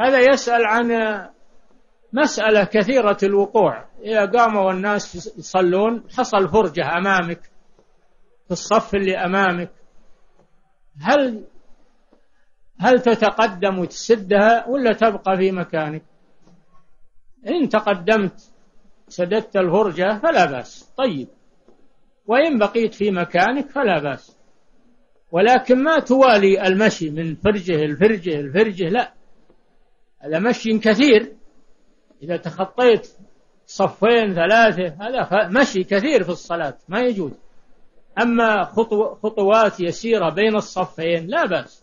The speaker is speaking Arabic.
هذا يسأل عن مسألة كثيرة الوقوع. إذا قاموا الناس يصلون حصل فرجة أمامك في الصف اللي أمامك، هل تتقدم وتسدها ولا تبقى في مكانك؟ إن تقدمت سددت الفرجة فلا بأس، طيب، وإن بقيت في مكانك فلا بأس، ولكن ما توالي المشي من فرجة الفرجة الفرجة، لا، هذا مشي كثير. إذا تخطيت صفين ثلاثة هذا مشي كثير في الصلاة، ما يجوز. أما خطوات يسيرة بين الصفين لا بأس.